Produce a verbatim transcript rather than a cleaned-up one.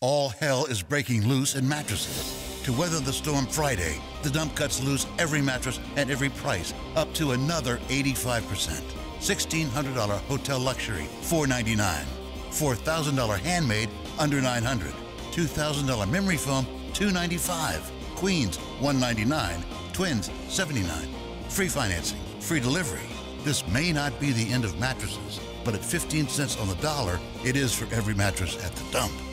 All hell is breaking loose in mattresses. To weather the storm Friday, the dump cuts loose every mattress at every price, up to another eighty-five percent. sixteen hundred dollar hotel luxury, four ninety-nine. four thousand dollar handmade, under nine hundred. two thousand dollar memory foam, two ninety-five. Queens, one ninety-nine. Twins, seventy-nine. Free financing, free delivery. This may not be the end of mattresses, but at fifteen cents on the dollar, it is for every mattress at the dump.